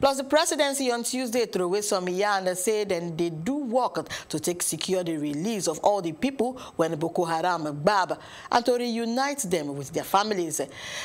Plus, the presidency on Tuesday threw away some yarn and said then they do work to take secure the release of all the people when Boko Haram Bab and to reunite them with their families.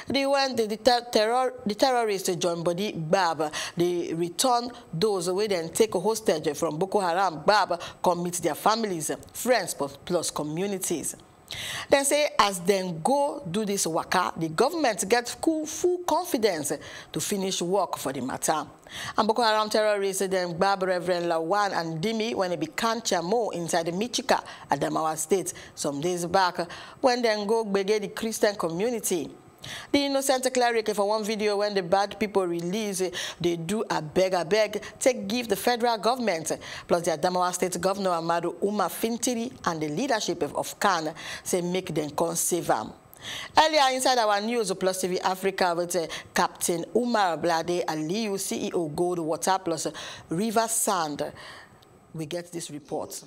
The terrorists join body Bab, they return those who then take a hostage from Boko Haram Bab, commit their families, friends, plus communities. Then say as then go do this waka, the government gets full confidence to finish work for the matter. And Boko Haram terrorists then grab Reverend Lawan and Dimi when they began Chamo inside the Michika, Adamawa State, some days back, when then go begin the Christian community. The innocent cleric, for one video when the bad people release, they do a beg, take give the federal government, plus the Adamawa State Governor Amadu Umar Fintiri and the leadership of Khan say make them save them. Earlier inside our news, Plus TV Africa with Captain Umar Blade Aliyu, CEO Gold Water plus River Sand, we get this report.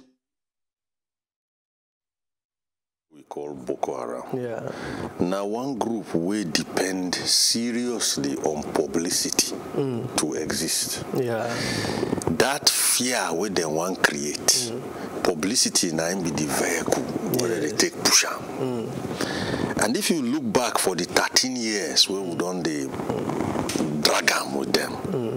We call Boko Haram. Yeah. Now one group will depend seriously on publicity to exist. Yeah. That fear where they want create, publicity now be the vehicle where they take push on. And if you look back for the 13 years where we done the drag them with them,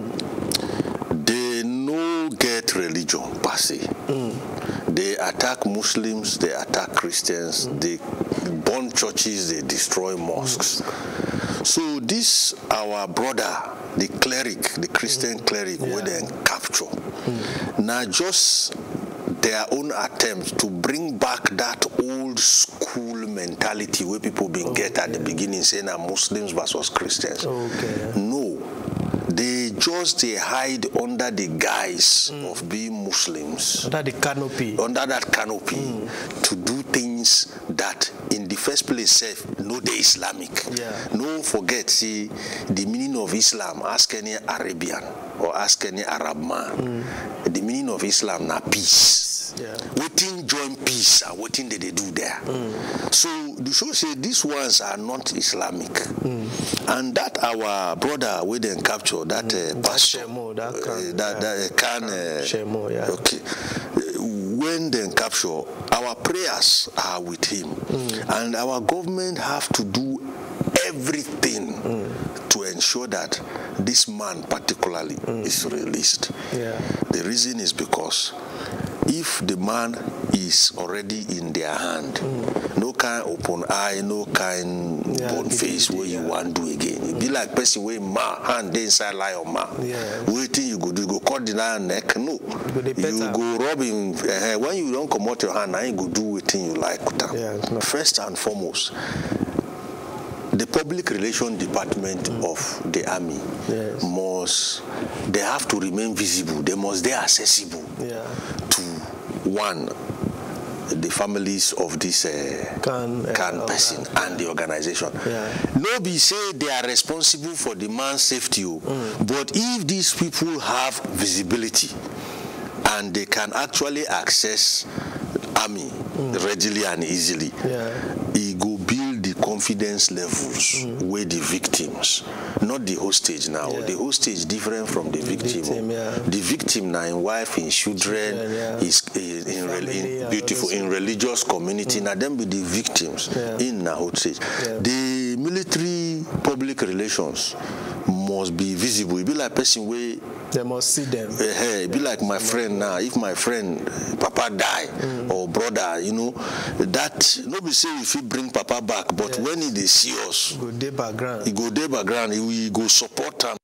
they no get religion per se. They attack Muslims, they attack Christians, they burn churches, they destroy mosques. So this, our brother, the cleric, the Christian cleric, will then capture. Now just their own attempt to bring back that old school mentality where people been get at the beginning saying that Muslims versus Christians. No. They hide under the guise of being Muslims. Under the canopy. Under that canopy to do things that in the first place no they Islamic. Yeah. No forget, see, the meaning of Islam, ask any Arabian or ask any Arab man. The meaning of Islam na peace. Yeah. Waiting join peace and waiting they do there. So the show say these ones are not Islamic. And that our brother we then capture that pastor that can Shemo, yeah. okay. When they capture, our prayers are with him, and our government have to do everything to ensure that this man particularly is released. Yeah. The reason is because if the man is already in their hand, no kind open eye, no kind bone face where you want to do again. It be like person where hand inside lion waiting you go do, you go cut the lion neck. No, you go rub him. When you don't come out your hand, now you go do anything you like. First and foremost, the public relations department of the army they have to remain visible. They must be accessible to one, the families of this can person and the organization. No be say they are responsible for the man's safety, but if these people have visibility and they can actually access army readily and easily, it go build the confidence levels with the victims, not the hostage now. The hostage different from the victim. The victim now in wife, in children, is in beautiful, in religious community. Now them be the victims in the hostage. The military public relations must be visible. It be like person where they must see them. It be like my friend now. If my friend Papa die or brother, you know, that nobody say if he bring Papa back, but when he see us, go day background. He go day background. He go support him.